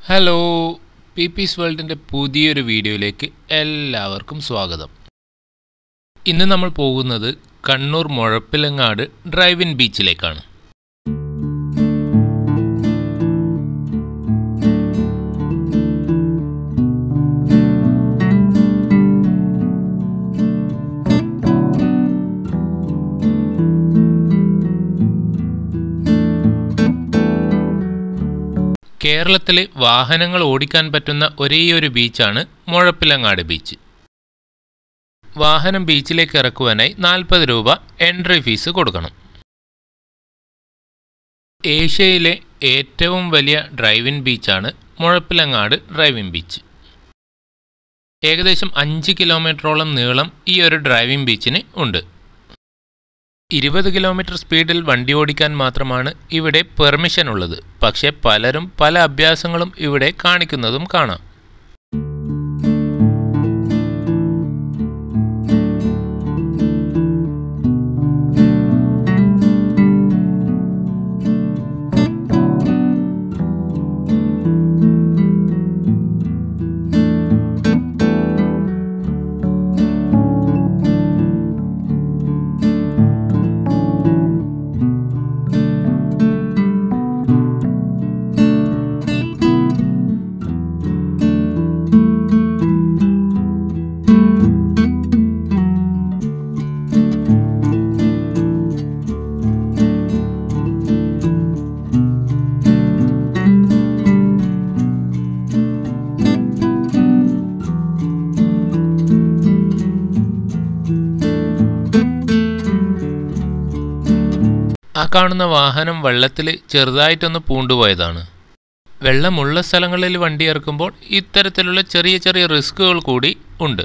Hello പീപ്പീസ് വേൾഡിൻ്റെ പുതിയൊരു വീഡിയോയിലേക്ക് എല്ലാവർക്കും സ്വാഗതം. ഇന്ന് നമ്മൾ പോകുന്നത് കണ്ണൂർ മുഴപ്പിലങ്ങാട് ഡ്രൈവ് ഇൻ ബീച്ചിലേക്കാണ്. കേരളത്തിലെ വാഹനങ്ങൾ ഓടിക്കാൻ പറ്റുന്ന ഒരേയൊരു ബീച്ചാണ് മുഴപ്പിലങ്ങാട് ബീച്ച്. വാഹനം ബീച്ചിലേക്ക് ഇറക്കുവാനായി 40 രൂപ എൻട്രി ഫീസ് കൊടുക്കണം. ഏഷ്യയിലെ ഏറ്റവും വലിയ ഡ്രൈവ് ഇൻ ബീച്ചാണ് മുഴപ്പിലങ്ങാട് ഡ്രൈവ് ഇൻ ബീച്ച്. ഏകദേശം 5 കിലോമീറ്ററോളം നീളം ഈ ഒരു ഡ്രൈവ് ഇൻ ബീച്ചിന് ഉണ്ട്. 20 കിലോമീറ്റർ സ്പീഡിൽ വണ്ടി ഓടിക്കാൻ മാത്രമാണ് ഇവിടെ പെർമിഷൻ ഉള്ളത്. പക്ഷേ പലരും പല അഭ്യാസങ്ങളും ഇവിടെ കാണിക്കുന്നതും കാണാം. ആ കാണുന്ന വാഹനം വെള്ളത്തിൽ ചെറുതായിട്ടൊന്ന് പൂണ്ടുപോയതാണ്. വെള്ളമുള്ള സ്ഥലങ്ങളിൽ വണ്ടി ഇറക്കുമ്പോൾ ഇത്തരത്തിലുള്ള ചെറിയ ചെറിയ റിസ്കുകൾ കൂടി ഉണ്ട്.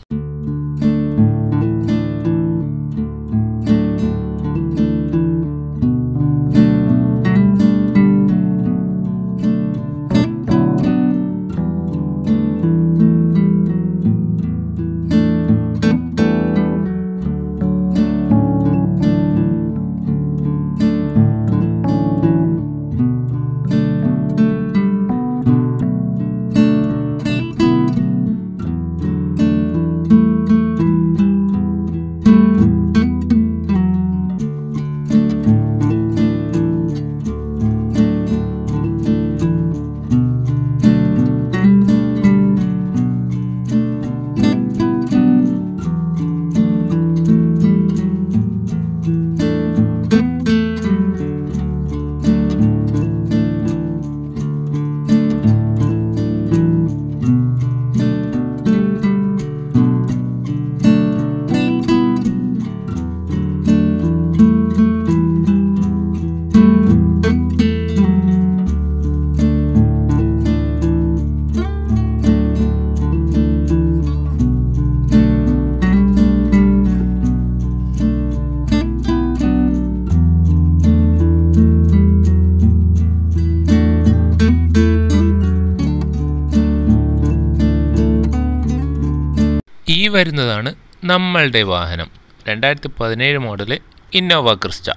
ഈ വരുന്നതാണ് നമ്മളുടെ വാഹനം. 2017 മോഡല് ഇന്നോവ ക്രിസ്റ്റ.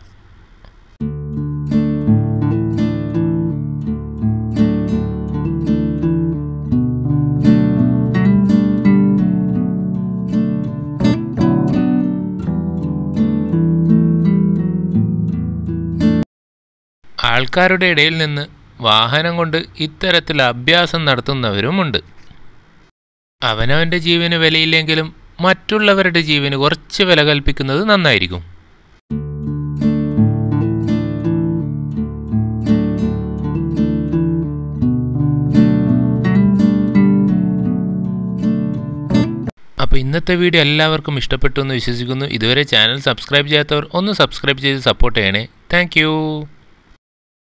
ആൾക്കാരുടെ ഇടയിൽ നിന്ന് വാഹനം കൊണ്ട് ഇത്തരത്തിൽ അഭ്യാസം നടത്തുന്നവരുമുണ്ട്. അവനവൻ്റെ ജീവന് വിലയില്ലെങ്കിലും മറ്റുള്ളവരുടെ ജീവന് കുറച്ച് വില കൽപ്പിക്കുന്നത് നന്നായിരിക്കും. അപ്പോൾ ഇന്നത്തെ വീഡിയോ എല്ലാവർക്കും ഇഷ്ടപ്പെട്ടു എന്ന് വിശ്വസിക്കുന്നു. ഇതുവരെ ചാനൽ സബ്സ്ക്രൈബ് ചെയ്യാത്തവർ ഒന്ന് സബ്സ്ക്രൈബ് ചെയ്ത് സപ്പോർട്ട് ചെയ്യണേ. താങ്ക്